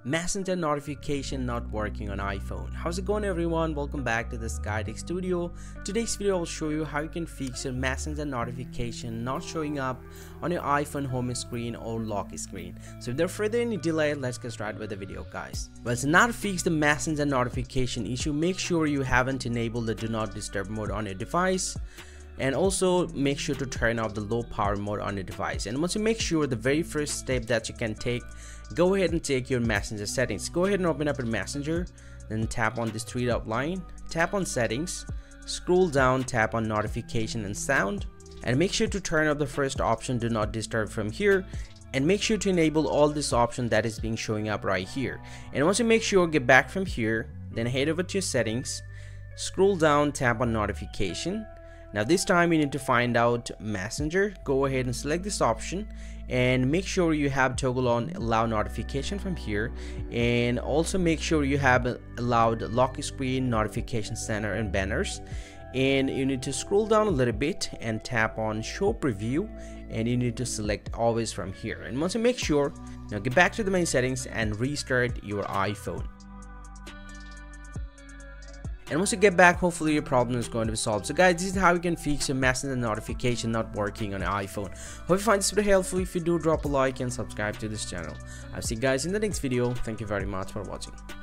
Messenger notification not working on iPhone. How's it going, everyone? Welcome back to the SkyTech Studio. Today's video will show you how you can fix your Messenger notification not showing up on your iPhone home screen or lock screen. So without further any delay, let's get started with the video, guys. Well, to not fix the Messenger notification issue, make sure you haven't enabled the do not disturb mode on your device. And also make sure to turn off the low power mode on your device. And once you make sure, the very first step that you can take, go ahead and take your Messenger settings. Go ahead and open up your Messenger, then tap on this three dot line, tap on settings, scroll down, tap on notification and sound, and make sure to turn off the first option, do not disturb, from here. And make sure to enable all this option that is being showing up right here. And once you make sure, get back from here, then head over to your settings, scroll down, tap on notification. Now this time you need to find out Messenger. Go ahead and select this option and make sure you have toggle on allow notification from here, and also make sure you have allowed lock screen, notification center and banners. And you need to scroll down a little bit and tap on show preview, and you need to select always from here. And once you make sure, now get back to the main settings and restart your iPhone. And once you get back, hopefully your problem is going to be solved. So guys, this is how you can fix your Messenger notification not working on your iPhone. Hope you find this video helpful. If you do, drop a like and subscribe to this channel. I'll see you guys in the next video. Thank you very much for watching.